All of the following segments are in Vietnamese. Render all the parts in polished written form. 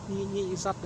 nhị sắt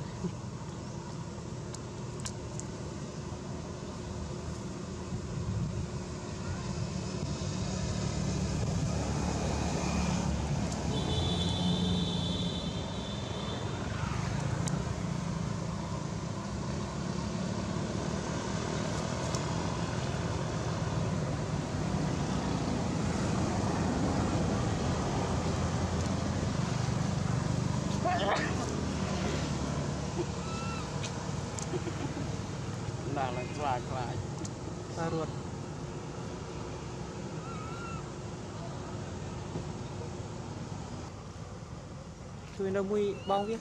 là lại ta ruột tôi đâu mui bong kia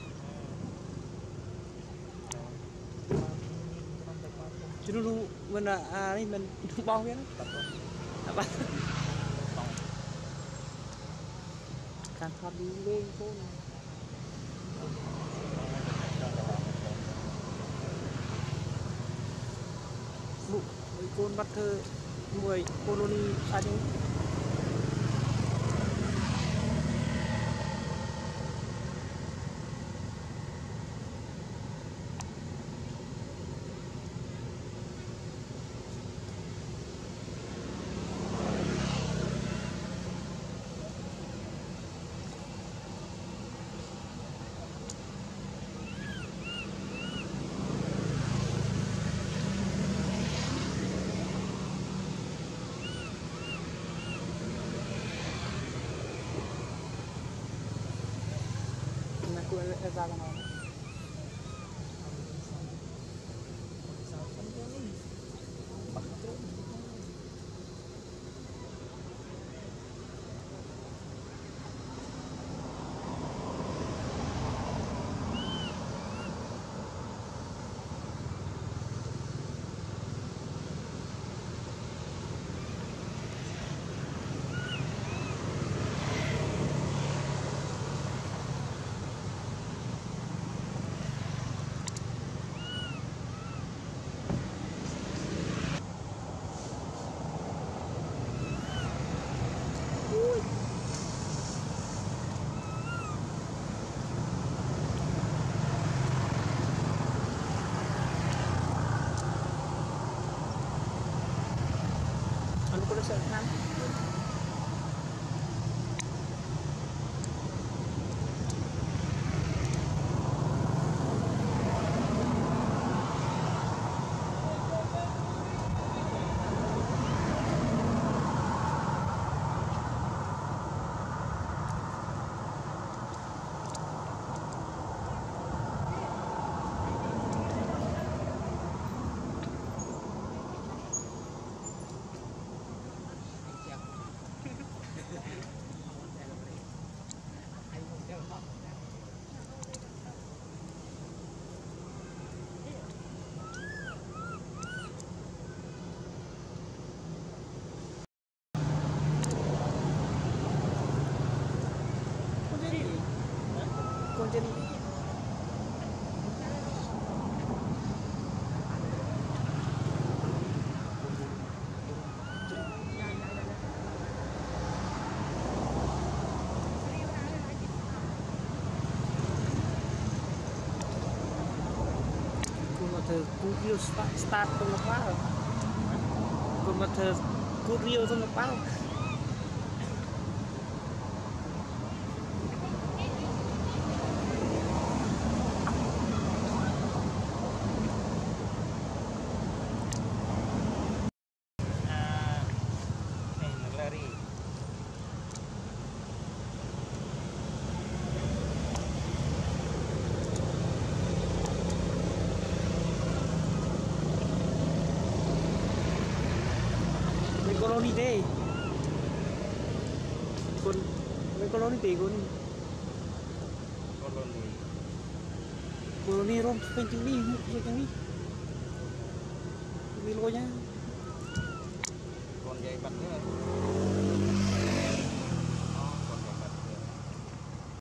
chứ nó mình là đây mình bong kia đó càng thoát đi lên cô này vụ mấy con bắt thơ 10 colony sao chứ aku ra cái nào có sợ khăn con chân Kurio start trong một phát rồi còn mà thờ Kurio trong một phát rồi colony đây con mấy colony tí colony rom bên chừng đi lo nhá con dây bắt nữa